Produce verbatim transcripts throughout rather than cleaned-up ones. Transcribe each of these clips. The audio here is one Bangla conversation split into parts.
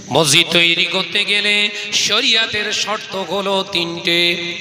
মসজিদ তৈরি করতে গেলে শরিয়াতের শর্ত হলো তিনটে।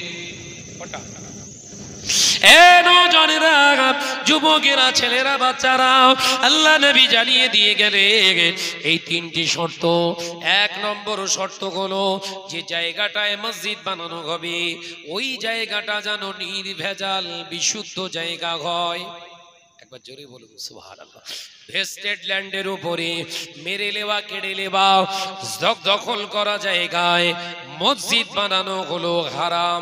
এ নওজোয়ানেরা, যুবকেরা, ছেলেরা, বাচ্চারা, আল্লাহ নবী জানিয়ে দিয়ে গেলেন এই তিনটি শর্ত। এক নম্বর শর্ত হলো যে জায়গাটায় মসজিদ বানানো হবে ওই জায়গাটা যেন নির্ভেজাল বিশুদ্ধ জায়গা হয়। একবার জোরে বলুন সুবহানাল্লাহ। ভেস্টেড ল্যান্ডের উপরে মেরে লেওয়া কেড়ে লেওয়া দখল করা জায়গায় মসজিদ বানানো হলো হারাম।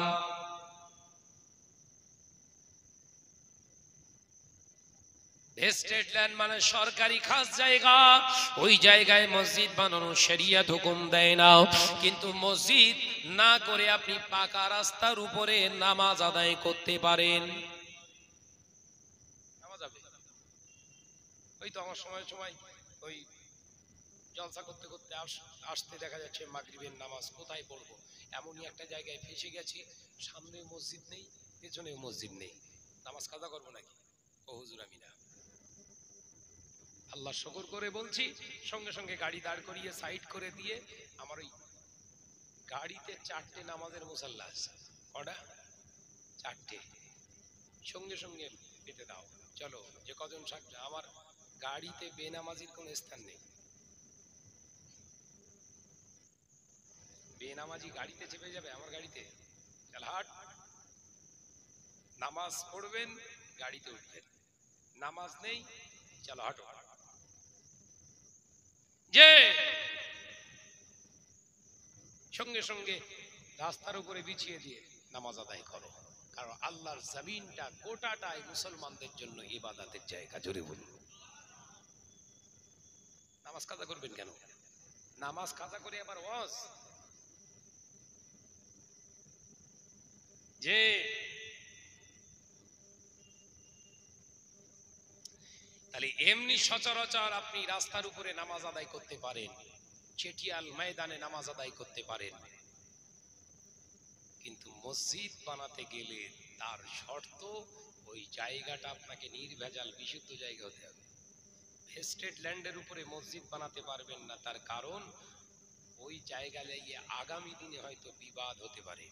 ভেস্টেড ল্যান্ড মানে সরকারি খাস জায়গা, ওই জায়গায় মসজিদ বানানো শরিয়ত হুকুম দেয় না। কিন্তু মসজিদ না করে আপনি পাকা রাস্তার উপরে নামাজ আদায় করতে পারেন। ওই তো আমার সময় সময় ওই জলসা করতে করতে আসতে দেখা যাচ্ছে মাগরিবের নামাজ কোথায় পড়বো, এমনই একটা জায়গায় ফেসে গেছি, সামনে মসজিদ নেই পেছনেও মসজিদ নেই, নামাজ কাজা করবো নাকি? ও হুজুর আমি না। আল্লাহ শুকর করে বলছি, সঙ্গে সঙ্গে গাড়ি দাঁড় করিয়ে সাইড করে দিয়ে আমার ওই গাড়িতে চারটে নামাজের মুসাল্লা আছে। কটা? চারটে। সঙ্গে সঙ্গে পেতে দাও, চলো যে কজন থাকবে। আমার গাড়িতে বেনামাজির কোন স্থান নেই। বেনামাজি গাড়িতে চেপে যাবে আমার গাড়িতে? চল হাট। নামাজ পড়বেন গাড়িতে উঠবেন, নামাজ নেই চলো হাঁটো। যে সঙ্গে সঙ্গে রাস্তার উপরে বিছিয়ে দিয়ে নামাজ আদায় করো, কারণ আল্লাহর জমিনটা গোটাটাই মুসলমানদের জন্য ইবাদতের জায়গা। জোরে বলুন। নামাজ কাজা করবেন কেন? নামাজ কাজা করে আবার ওয়াজ। যে তাহলে এমনি সচরাচর আপনি রাস্তার উপরে নামাজ আদায় করতে পারেন, চেটিয়াল ময়দানে নামাজ আদায় করতে পারেন, কিন্তু মসজিদ বানাতে গেলে তার শর্ত ওই জায়গাটা আপনাকে নির্ভেজাল বিশুদ্ধ জায়গা হতে হবে। ভেস্টেড ল্যান্ডের উপরে মসজিদ বানাতে পারবেন না, তার কারণ ওই জায়গা লাগিয়ে আগামী দিনে হয়তো বিবাদ হতে পারে,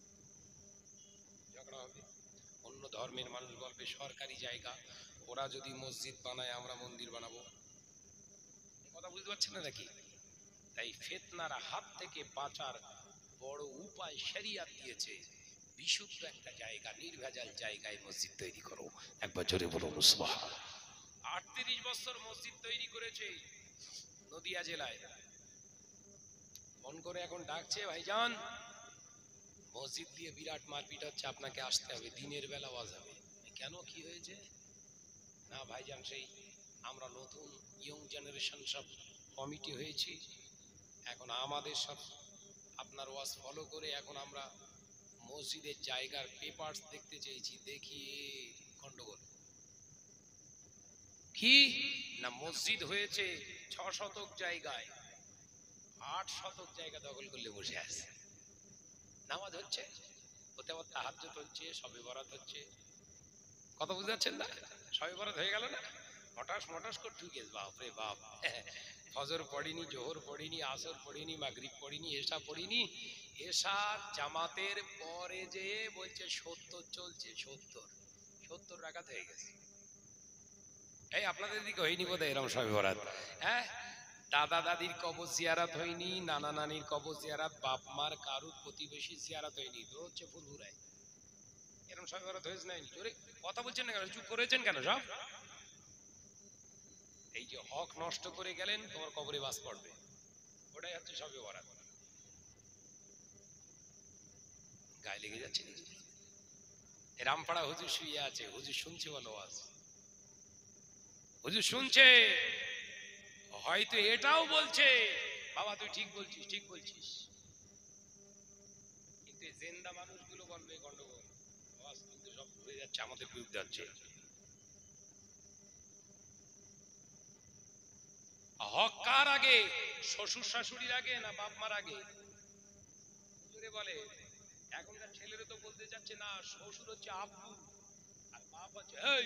ঝগড়া হবে। অন্য ধর্মের মানুষ বলবে সরকারি জায়গা, ওরা যদি মসজিদ বানায় আমরা মন্দির বানাবো। কথা বুঝতে পারছেন না নাকি? তাই ফিতনার হাত থেকে বাঁচার বড় উপায় শরিয়ত দিয়েছে, বিশুদ্ধ একটা জায়গা, নির্ভেজাল জায়গায় মসজিদ তৈরি করো। একবার জোরে বলুন সুবহানাল্লাহ। আটত্রিশ বছর মসজিদ তৈরি করেছে নদিয়া জেলায়। ফোন করে এখন ডাকছে, ভাইজান মসজিদ দিয়ে বিরাট মারপিট হচ্ছে, আপনাকে আসতে হবে, দিনের বেলা ওয়াজ হবে। কেন, কি হয়েছে? না ভাইজান, সেই আমরা নতুন ইয়ং জেনারেশন সব কমিটি হয়েছি, এখন আমাদের সব আপনার ওয়াজ ফলো করে এখন আমরা মসজিদের জায়গার পেপারস দেখতে চেয়েছি, দেখি গন্ডগোল। কি না, মসজিদ হয়েছে ছ শতক জায়গায়, আট শতক জায়গা দখল করলে বসে আছে। নামাজ হচ্ছে, হতে হতে তাহাজ্জুদ হচ্ছে, শবে বরাত হচ্ছে। কথা বুঝতে পারছেন না? শবে বরাত হয়ে গেল না, হঠাৎ হঠাৎ করে ঢুকে, বাপরে বাপ, ফজর পড়িনি, জোহর পড়িনি, আসর পড়িনি, মাগরিব পড়িনি, এশা পড়িনি, এশা জামাতের পরে যে বলছে সত্তর চলছে, সত্তর সত্তর রাকাত হয়ে গেছে। এই আপনাদের দিকে হয়নি বোধ হয় এরকম শবে বরাত? হ্যাঁ, দাদা দাদির কবর জিয়ারাত হয়নি, নানা নানির কবর জিয়ারাত, বাপ মার কারুর প্রতিবেশী জিয়ারাত হয়নি, তো হচ্ছে ফুলপুরায় এরকম শবে বরাত হয়েছে না? জোরে কথা বলছেন না কেন? চুপ করেছেন কেন সব? এই যে হক নষ্ট করে গেলেন, তোমার কবরে বাস পড়বে, ওটাই হচ্ছে শবে বরাত। গায়ে লেগে যাচ্ছে নাকি? রামপাড়া হুজুর শুয়ে আছে, হুজুর শুনছে বলো আওয়াজ, হুজুর শুনছে, হয়তো এটাও বলছে বাবা তুই ঠিক বলছিস, ঠিক বলছিস, কিন্তু জেন্দা মানুষগুলো বলবে গন্ডগোল, আওয়াজ কিন্তু সব হয়ে যাচ্ছে, আমাদের বিরুদ্ধে যাচ্ছে। হক কার আগে? শ্বশুর শাশুড়ির আগে না বাপ মার আগে? হুজুরে বলে এখনকার ছেলেরা তো বলতে যাচ্ছে না, শ্বশুর হচ্ছে আব্বু আর বাপ হচ্ছে এই।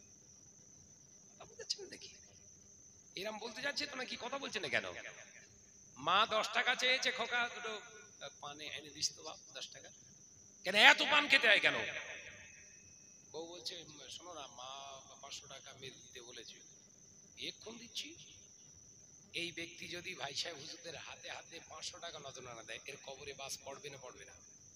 কথা বুঝতে দেখি এরম বলতে যাচ্ছে তো নাকি? কথা বলছে না কেন? মা দশ টাকা চেয়েছে, খোকা দুটো পানে এনে দিস তো বাপ, দশ টাকা। কেন এত পান খেতে হয় কেন? বউ বলছে শোনো না, মা পাঁচশো টাকা মেরে দিতে বলেছে, এক্ষণ দিচ্ছি। এই ব্যক্তি যদি ভাই সাহেব হুজুরদের হাতে হাতে পাঁচশো টাকা নজরানা দেয়, এর কবরে বাস পড়বে না পড়বে না?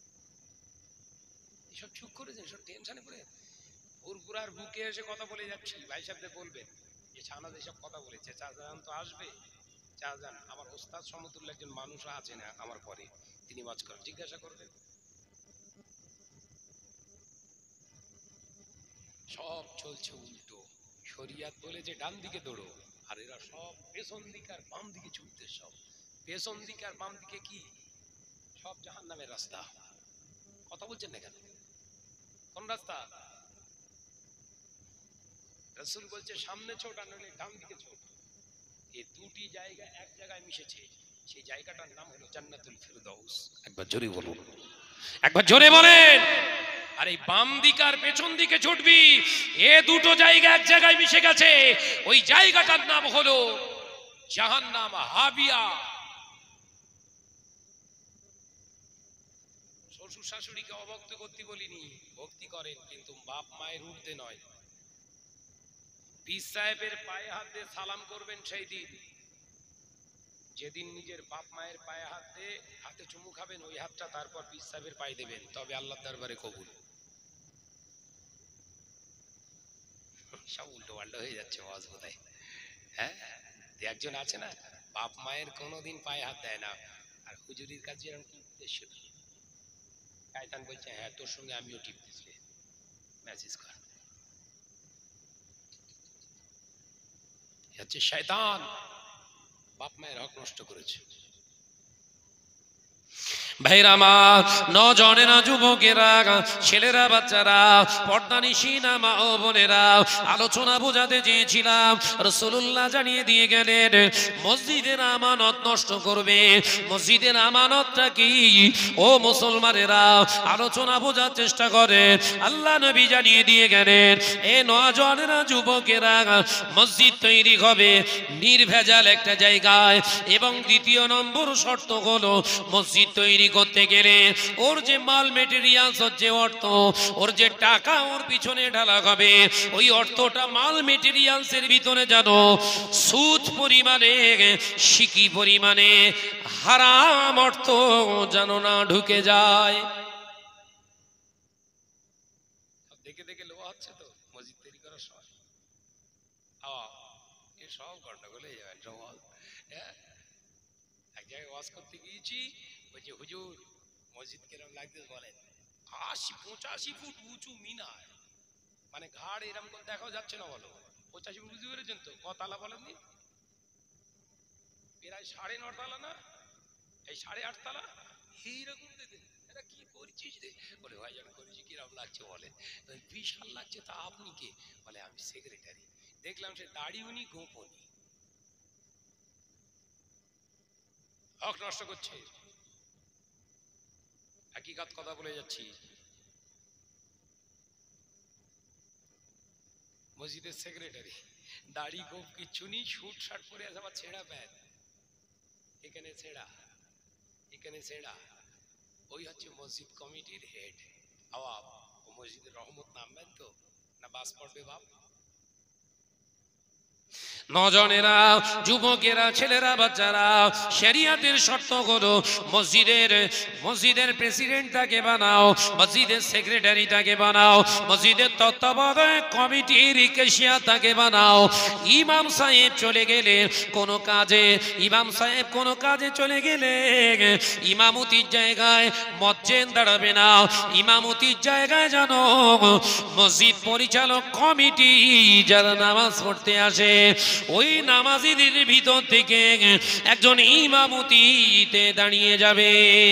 এসব চুপ করেছেন, সব টেনশনে পড়ে পুরপুরার বুকে এসে কথা বলে যাচ্ছি। ভাই সাহেবদের বলবেন যে ছানাদ এসব কথা বলেছে, চাচান তো আসবে, চাচান আমার ওস্তাদ সমতুল্য একজন মানুষ আছে না আমার পরে, তিনি মাঝ করেন, জিজ্ঞাসা করবেন। সব চলছে উল্টো। শরিয়াত বলে যে ডান দিকে দৌড়ো, আর এরা সব পেছন দিকে আর বাম দিকে ছুটতে। সব পেছন দিকে আর বাম দিকে কি সব জাহান্নামের রাস্তা। কথা বলছেন না কেন? কোন রাস্তা? রাসূল বলছে সামনে ছোট আর নইলে ডান দিকে ছোট। এই দুটি জায়গা এক জায়গায় মিশেছে, সেই জায়গাটার নাম হলো জান্নাতুল ফিরদাউস। একবার জোরে বলুন, একবার জোরে বলেন। আর এই বাম দিকে আর পেছন দিকে ছুটবি, এ দুটো জায়গা এক জায়গায় মিশে গেছে, ওই জায়গাটার নাম হলো জাহান্নাম, হাবিয়া। শ্বশুর শাশুড়িকে অভক্ত করতে বলিনি, ভক্তি করেন, কিন্তু বাপ মায়ের ঊর্ধ্বে নয়। পীর সাহেবের পায়ে হাত দিয়ে সালাম করবেন সেই দিন, যেদিন নিজের বাপ মায়ের পায়ে হাত দিয়ে হাতে চুমু খাবেন, ওই হাতটা তারপর পীর সাহেবের পায়ে দেবেন, তবে আল্লাহর দরবারে কবুল। সব উল্টো পাল্টা হয়ে যাচ্ছে ওয়াজ বোধহয়। হ্যাঁ, একজন আছে না বাপ মায়ের কোনোদিন পায়ে হাত দেয় না, আর হুজুরির কাছে এরকম টিপতে শুধু। শয়তান বলছে হ্যাঁ তোর সঙ্গে আমিও টিপতেছি, মেসেজ কর। হচ্ছে শয়তান, বাপ মায়ের হক নষ্ট করেছে। ভাইরা মা, নজনেরা, যুবকেরা, ছেলেরা, বাচ্চারা, পর্দানিশিনা মা ও বোনেরা, আলোচনা বোঝাতে চেয়েছিলাম, রাসূলুল্লাহ জানিয়ে দিয়ে গেলেন মসজিদের আমানত নষ্ট করবে। মসজিদের আমানতটা কি ও মুসলমানেরা? আলোচনা বোঝার চেষ্টা করে। আল্লাহ নবী জানিয়ে দিয়ে গেলেন এ নজনেরা, যুবকেরা, মসজিদ তৈরি হবে নির্ভেজাল একটা জায়গায়, এবং দ্বিতীয় নম্বর শর্ত হলো মসজিদ তৈরি করতে গেলে ওর যে মাল মেটেরিয়ালস, ওর যে অর্থ, ওর যে টাকা ওর পিছনে ঢালা হবে, ওই অর্থটা মাল মেটেরিয়ালস এর ভিতরে যেন সুদ পরিমাণে, সিকি পরিমাণে হারাম অর্থ যেন না ঢুকে যায়। দেখে দেখে লোয়া হচ্ছে তো মসজিদ তৈরি করার সময়, সব গন্ডগোল হয়ে যাবে। এক জায়গায় ওয়াজ করতে গিয়েছি, বলছে হুজুর মসজিদ কিরম লাগছে বলেন। আশি পঁচাশি ফুট উঁচু মিনার, মানে ঘাড় এরকম করে দেখাও যাচ্ছে না। বলো পঁচাশি ফুট, বুঝতে পেরেছেন তো? কতলা বলেননি? প্রায় সাড়ে নটালা না, এই সাড়ে আটতলা এইরকম। দেখেন এটা কি করছিস রে? বলে ভাই আমি করেছি, কিরম লাগছে বলে। বিশাল লাগছে। তা আপনি কে? বলে আমি সেক্রেটারি। দেখলাম সে দাড়ি উনি গোপনী, হক নষ্ট করছে। হাকিকাত কথা বলে যাচ্ছি। মসজিদের সেক্রেটারি, দাড়ি গোপ কিচ্ছু নেই, শুট শার্ট পরে আছে, আবার ছেঁড়া প্যান্ট, এখানে ছেঁড়া এখানে ছেঁড়া। ওই হচ্ছে মসজিদ কমিটির হেড। আওয়াব ও মসজিদের রহমত নামবেন তো না বাস পড়বে বাপ? নজনেরা, যুবকেরা, ছেলেরা, বাচ্চারা, শরিয়াতের শর্ত হলো মসজিদের মসজিদের প্রেসিডেন্ট তাকে বানাও, মসজিদের সেক্রেটারি তাকে বানাও, মসজিদের তত্ত্বাবধায়ক কমিটির কেশিয়া তাকে বানাও। ইমাম সাহেব চলে গেলে কোনো কাজে, ইমাম সাহেব কোনো কাজে চলে গেলে ইমামতির জায়গায় মজ্জেন দাঁড়াবে না, ইমামতির জায়গায় যেন মসজিদ পরিচালক কমিটি যারা নামাজ পড়তে আসে ওই নামাজীদের ভিতর থেকে একজন ইমামতিতে দাঁড়িয়ে যাবে।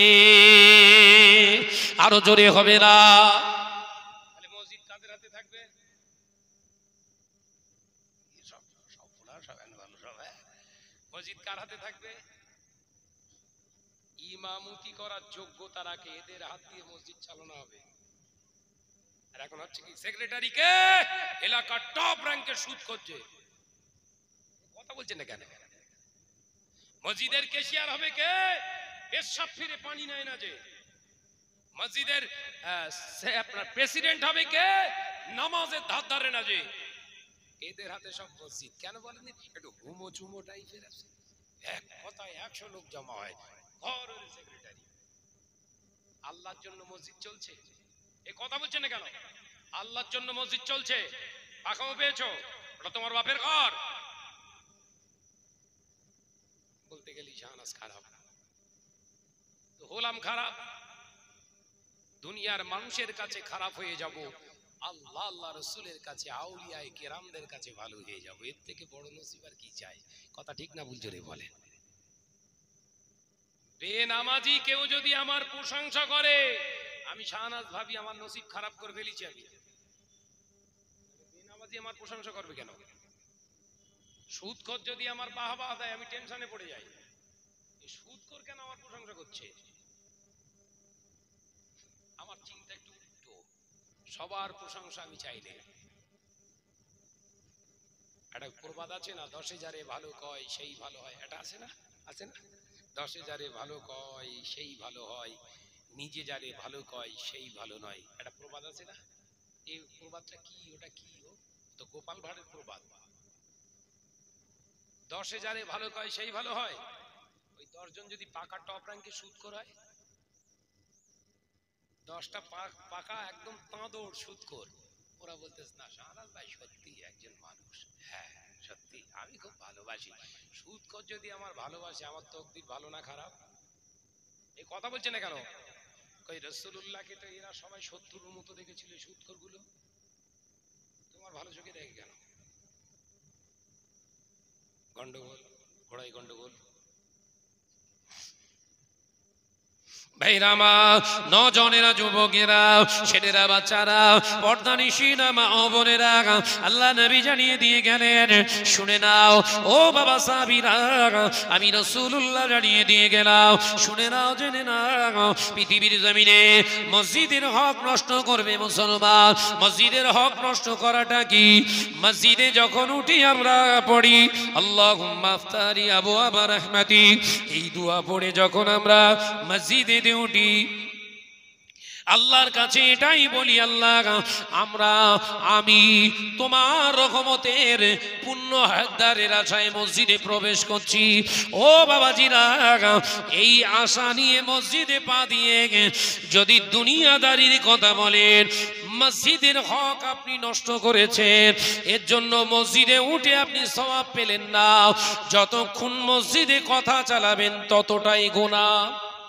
আরো জোরে হবে না? মসজিদ কাদের হাতে থাকবে? মসজিদ কার হাতে থাকবে? ইমামতি করার যোগ্যতা রাখে এদের হাত দিয়ে মসজিদ চালানো হবে। আর এখন হচ্ছে কি সেক্রেটারিকে এলাকার টপ র্যাঙ্কের সুদ করছে। কথা বলছেন না কেন? মসজিদের ক্যাশিয়ার হবে কে? পেশাব ফিরে পানি নেয় না যে। মসজিদের আপনার প্রেসিডেন্ট হবে কে? নামাজের ধার ধারে না যে। এদের হাতে সব মসজিদ। কেন বলেন? একটু হুমো চুমো টাইপের আছে, এক কথায় একশো লোক জমা হয়, ঘরের সেক্রেটারি। আল্লাহর জন্য মসজিদ চলছে, এ কথা বলছে না কেন? আল্লাহর জন্য মসজিদ চলছে, পাখাও পেয়েছো, ওটা তোমার বাপের ঘর। বলতে গেলি জাহানাস খারাপ, তো হলাম খারাপ, দুনিয়ার মানুষের কাছে খারাপ হয়ে যাব, আল্লাহ আল্লাহ রসুলের কাছে, আউলিয়ায়ে কেরামদের কাছে ভালো হয়ে যাব। এর থেকে বড় নসিব আর কি চাই? কথা ঠিক না ভুল জোরে বলেন? বেনামাজি কেউ যদি আমার প্রশংসা করে, আমি শাহনাজ ভাবি আমার নসিব খারাপ করে ফেলেছি। আমি বেনামাজি আমার প্রশংসা করবে কেন? সুদখোর যদি আমার বাহবা দেয়, আমি টেনশনে পড়ে যাই, সুদখোর কেন আমার প্রশংসা করছে? আমার চিন্তা একটু উল্টো, সবার প্রশংসা আমি চাইলে। একটা প্রবাদ আছে না, দশ হাজারে ভালো কয় সেই ভালো হয়, এটা আছে না? আছে না? দশ হাজারে ভালো কয় সেই ভালো হয়, নিজে যারে ভালো কয় সেই ভালো নয়, একটা প্রবাদ আছে না? এই প্রবাদটা কি? ওটা কি? ও তো গোপাল ভাঁড়ের প্রবাদ। দশ হাজারে ভালো কয় সেই ভালো হয়, ওই দশজন যদি পাকা টপ র্যাঙ্কে সুদখোর হয়, দশটা পাকা একদম তাঁদর সুদখোর, ওরা বলতেছে না শাহনাজ ভাই সত্যি একজন মানুষ, হ্যাঁ সত্যি আমি খুব ভালোবাসি। সুদখোর যদি আমার ভালোবাসে, আমার তকদির ভালো না খারাপ? এই কথা বলছে না কেন? কই রাসূলুল্লাহকে তো এরা সবাই শত্রুর মতো দেখেছিল, সুদখোর গুলো, তোমার ভালো চোখে দেখে কেন? গন্ডগোল, ঘোড়াই গন্ডগোল। ভাইরামা, নজনেরা, যুবকেরা, ছেলেরা, বাচ্চারা, পর্দানিশীনা মা ও বোনেরা, আল্লাহ নবী জানিয়ে দিয়ে গেলেন, শুনে নাও ও বাবা সাহাবীরা, আমি রাসূলুল্লাহ জানিয়ে দিয়ে গেলাম, শুনে নাও, জেনে নাও, পৃথিবীর জমিনে মসজিদের হক নষ্ট করবে মুসলমান। মসজিদের হক নষ্ট করাটা কি? মসজিদে যখন উঠি আমরা পড়ি আল্লাহুম্মা আফতারি আবওয়াবা রাহমাতি, এই দোয়া পড়ে যখন আমরা মসজিদে উঠি, আল্লাহর কাছে এটাই বলি, আল্লাহ আমরা আমি তোমার রহমতের পূর্ণ হাতদারের আশায় মসজিদে প্রবেশ করছি। ও বাবাজিরা, এই আশা নিয়ে মসজিদে পা দিয়ে যদি দুনিয়াদারির কথা বলেন, মসজিদের হক আপনি নষ্ট করেছেন, এর জন্য মসজিদে উঠে আপনি সওয়াব পেলেন না। যতক্ষণ মসজিদে কথা চালাবেন ততটাই গুনাহ।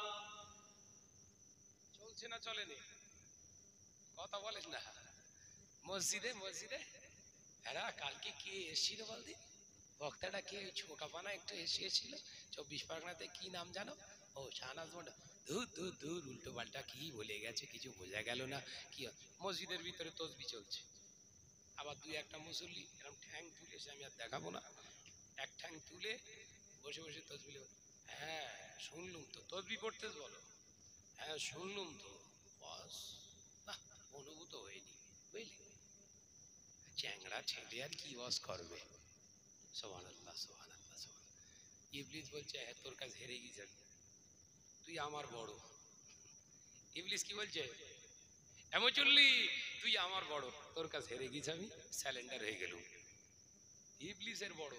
মসজিদে মসজিদে এরা কালকে কে এসেছিল বলদি? বক্তাটা কে? ছোটা পানা একটু এসেছিল চব্বিশ পরগনাতে, কি নাম জানো? ও শাহনাজ মন্ডল। ধুর ধুর ধুর, উল্টো পাল্টা কি বলে গেছে, কিছু বোঝা গেল না। কি মসজিদের ভিতরে তসবি চলছে, আবার দুই একটা মুসল্লি এরকম ঠ্যাং তুলেছে, আমি আর দেখাবো না, এক ঠ্যাং তুলে বসে বসে তসবি। হ্যাঁ শুনলুম তো, তসবি পড়তেছ বলো? হ্যাঁ শুনলুম তো, বস অনুভূত হয়নি, বুঝলি? চ্যাংড়া ছেলে আর কি বস করবে? সুবহানাল্লাহ সুবহানাল্লাহ সুবহানাল্লাহ। ইবলিস বলছে হ্যাঁ তোর কাছে হেরে গেছে, তুই আমার বড়। ইবলিস কি বলছে? এমন চললি তুই আমার বড়, তোর কাছে হেরে গেছে, আমি স্যালেন্ডার হয়ে গেলুম। ইবলিসের বড়।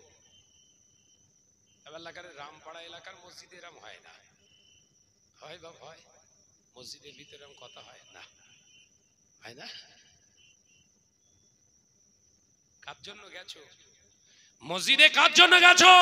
এলাকার রামপাড়া এলাকার মসজিদে এরম হয় না, হয় বা হয়? মসজিদের ভিতরে এরম কথা হয় না, হয় না? কার জন্য গেছো মসজিদে? কার জন্য গেছো?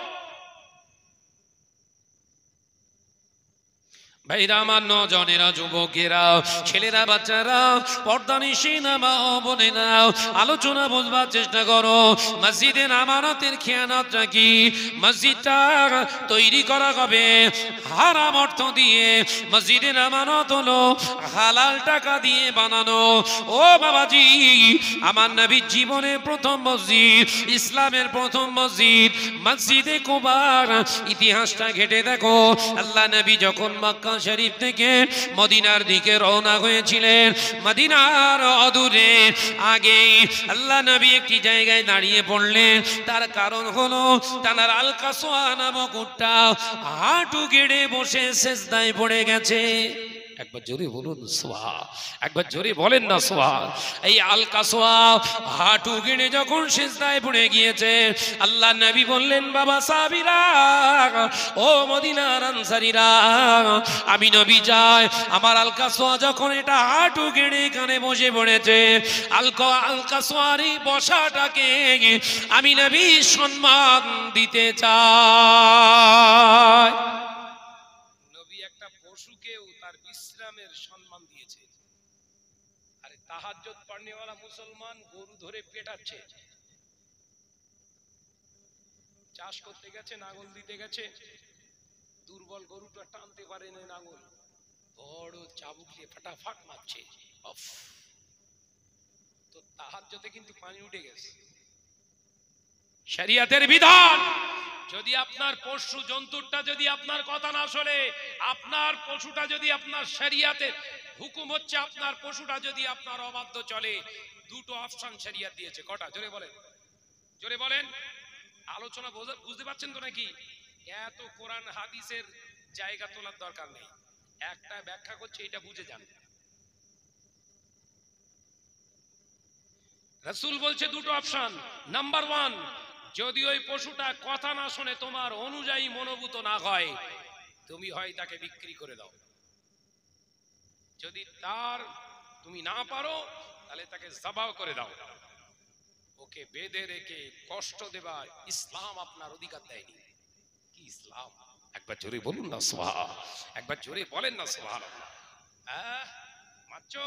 ভাইরা আমার, নজনেরা, যুবকেরা, ছেলেরা, বাচ্চারা, পর্দানিশীনা মা ও বোনেরা, আলোচনা বুঝবার চেষ্টা করো। মসজিদের আমানতের খেয়ানতটা কি? মসজিদটা তৈরি করা হবে হারাম অর্থ দিয়ে। মসজিদের আমানত হলো হালাল টাকা দিয়ে বানানো। ও বাবাজি, আমার নবীর জীবনের প্রথম মসজিদ, ইসলামের প্রথম মসজিদ মসজিদে কুবার। ইতিহাসটা ঘেটে দেখো, আল্লাহ নবী যখন মক্কা শরীফ থেকে মদিনার দিকে রওনা হয়েছিলেন। মদিনার অদূরে আগে আল্লাহ নবী একটি জায়গায় দাঁড়িয়ে পড়লেন। তার কারণ হলো তার আল কাসওয়া নামক উটটা হাঁটু গেড়ে বসে সিজদায় পড়ে গেছে। একবার জোরে বলুন সুবহান, একবার জোরে বলেন না সুবহান। এই আল কাসওয়া হাঁটু গেড়ে যখন সিজদায় পড়ে গিয়েছে, আল্লাহ নবী বললেন, বাবা সাহাবীরা, ও মদিনার আনসারীরা, আমি নবী চাই আমার আল কাসওয়া যখন এটা হাঁটু গেড়ে এখানে বসে পড়েছে, আল আল কাসওয়ার এই বসাটাকে আমি নবী সম্মান দিতে চাই। সম্মান দিয়েছে। আরে তাহাজ্জুদ পড়নেওয়ালা মুসলমান গরু ধরে পেটাচ্ছে, চাষ করতে গেছে, নাঙল দিতে গেছে, দুর্বল গরুটা টানতে পারে না, নাঙল বড় চাবুক দিয়ে ফাটাফাট মারছে। তো তাহাজ্জুদে কিন্তু পানি উঠে গেছে। শরিয়তের বিধান, যদি আপনার পশু জন্তুটা যদি আপনার কথা না শোনে, আপনার পশুটা যদি আপনার শরিয়তের হুকুম হচ্ছে, আপনার পশুটা যদি আপনার অবাধ্য চলে, দুটো অপশন শরিয়ত দিয়েছে। কটা? জোরে বলেন, জোরে বলেন। আলোচনা বুঝতে পারছেন তো নাকি? এত কোরআন হাদিসের জায়গা তোলার দরকার নেই, একটা ব্যাখ্যা করছে, এটা বুঝে যান। রাসূল বলছে দুটো অপশন। নাম্বার ওয়ান, যদি ওই পশুটা কথা না শোনে, তোমার অনুযায়ী মনোভূত না হয়, তুমি হয় তাকে বিক্রি করে দাও। যদি তার তুমি না পারো, তাহলে তাকে জবাহ করে দাও। ওকে বেঁধে রেখে কষ্ট দেবা ইসলাম আপনার অধিকার দেয়নি। কি ইসলাম? একবার জোরে বলুন না সুবহান, একবার জোরে বলেন না সুবহানাল্লাহ। হ্যাঁ, মারছো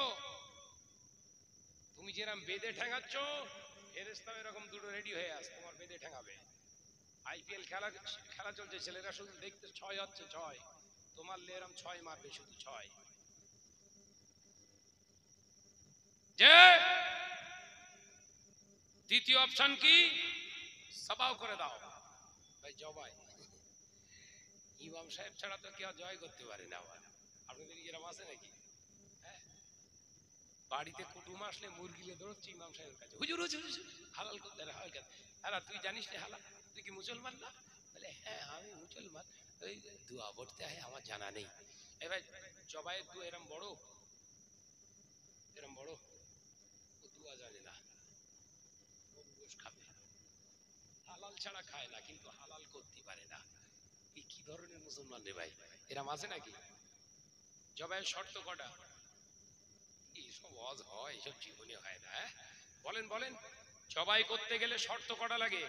তুমি, যেরকম বেঁধে ঠেঙাচ্ছ, ফেরেশতা এরকম দুটো রেডি হয়ে আস, তোমার বেঁধে ঠেঙাবে। আইপিএল খেলা খেলা চলছে, ছেলেরা শুধু দেখতে ছয় হচ্ছে, ছয় তোমার এরকম ছয় মারবে, শুধু ছয়। যে দ্বিতীয় অপশন কি? সবাও করে দাও। ভাই জবাই ইমাম সাহেব ছাড়া তো কেউ জয় করতে পারে না। আবার আপনাদের এরকম আছে নাকি? বাড়িতে কুটুম আসলে মুরগিলে দৌড়চ্ছে ইমাম সাহেবের কাছে, হুজুর হুজুর হালাল করতে, হালাল করতে। হ্যাঁ, তুই জানিস না হালাল? তুই কি মুসলমান না? বলে হ্যাঁ আমি মুসলমান। ওই দোয়া পড়তে হয়, আমার জানা নেই। এবার জবাইয়ের দোয়া এরম বড়, এরম বড়, ও দোয়া জানে না, খাবে হালাল ছাড়া খায় না, কিন্তু হালাল করতে পারে না। এই কি ধরনের মুসলমান রে ভাই? এরম আছে নাকি? জবাইয়ের শর্ত কটা? এইসব ওয়াজ হয়, এসব জীবনে হয় না। বলেন বলেন, জবাই করতে গেলে শর্ত কটা লাগে?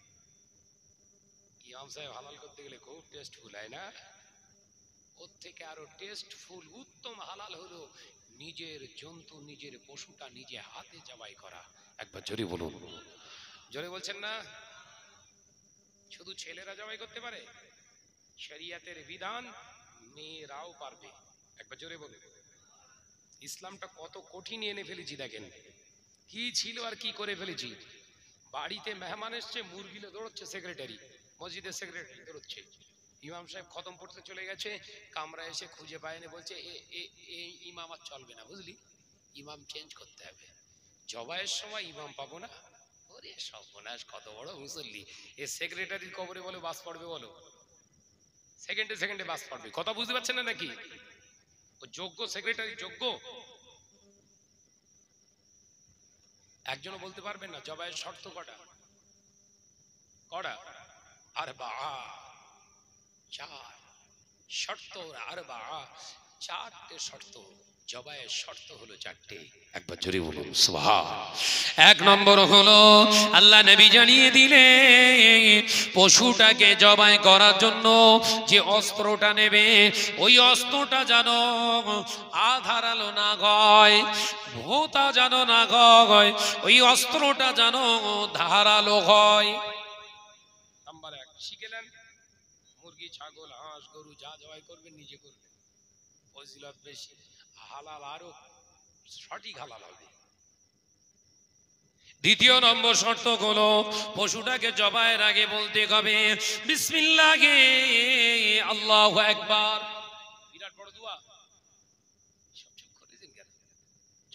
ইমাম সাহেব হালাল করতে গেলে খুব টেস্টফুল হয় না? ওর থেকে আরো টেস্টফুল উত্তম হালাল হলো নিজের জন্তু, নিজের পশুটা নিজে হাতে জবাই করা। একবার জোরে বলুন, জোরে বলছেন না? শুধু ছেলেরা জবাই করতে পারে? শরিয়তের বিধান মেয়েরাও পারবে। একবার জোরে বলুন। ইসলামটা কত কঠিন এনে ফেলেছি দেখেন, কি ছিল আর কি করে ফেলেছি। বাড়িতে মেহমান এসছে, মুরগিলে দৌড়চ্ছে সেক্রেটারি, মসজিদের সেক্রেটারি দৌড়চ্ছে, ইমাম সাহেব খতম পড়তে চলে গেছে, কামরা এসে খুঁজে পায়নি, বলছে এই ইমাম আর চলবে না, বুঝলি, ইমাম চেঞ্জ করতে হবে। জবাইয়ের সময় ইমাম পাবো না? ওরে সর্বনাশ, কত বড় মুসল্লি। এ সেক্রেটারির কবরে বলে বাস পড়বে, বলো সেকেন্ডে সেকেন্ডে বাস পড়বে। কথা বুঝতে পারছেন না নাকি? ও যোগ্য সেক্রেটারি, যোগ্য। একজনও বলতে পারবেন না জবাইয়ের শর্ত কটা? কটা? আর বা চার শর্ত, আর বা চারটে শর্ত। জবাইয়ের শর্ত হলো চারটে। একবার জোরে বলুন সুবহান। এক নম্বর হলো আল্লাহ নবী জানিয়ে দিলেন, পশুটাকে জবাই করার জন্য যে অস্ত্রটা নেবে, ওই অস্ত্রটা যেন আধারালো না হয়, ভোঁতা যেন না হয়, ওই অস্ত্রটা যেন ধারালো হয়। নাম্বার এক শিখেলেন, মুরগি, ছাগল, হাঁস, গরু যা জবাই করবেন নিজে করবেন, ফজিলত বেশি, হালাল আরো সঠিক হালাল হবে। দ্বিতীয় নম্বর শর্ত হলো পশুটাকে জবাইয়ের আগে বলতে হবে বিসমিল্লাহ, আল্লাহু আকবার। বিরাট বড়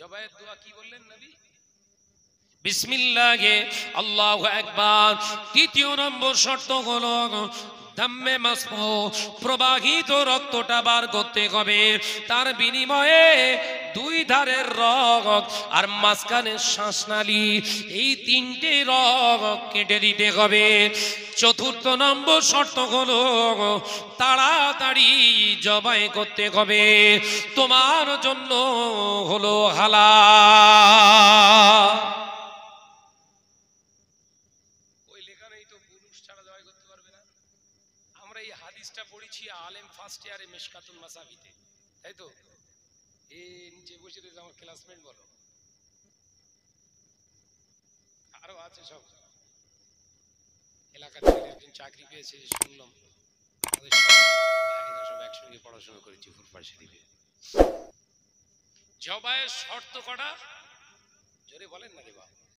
জবাইয়ের দোয়া কি বললেন নবী? বিসমিল্লাহে আল্লাহু আকবার। তৃতীয় নম্বর শর্ত হলো দাম্মে মাসফু, প্রবাহিত রক্তটা বার করতে হবে। তার বিনিময়ে দুই ধারের রগ আর মাঝখানের শ্বাসনালী, এই তিনটে রগ কেটে দিতে হবে। চতুর্থ নম্বর শর্ত হলো তাড়াতাড়ি জবাই করতে হবে, তোমার জন্য হলো হালাল। ওই লেখা নেই তো পুরুষ ছাড়া জবাই করতে পারবে না? আমরা এই হাদিসটা পড়েছি আলেম ফার্স্ট ইয়ারে মিশকাতুল মাসাবিতে, তাই তো? এ নিচে বসে রয়েছে আমার ক্লাসমেট, বলো আরো আছে সব এলাকা থেকে একজন চাকরি পেয়েছে শুনলাম, আমাদের সব ভাইরা সব একসঙ্গে পড়াশোনা করেছি ফুরফুরা শরীফে। জবাইয়ের শর্ত কটা জোরে বলেন না রে বাবা?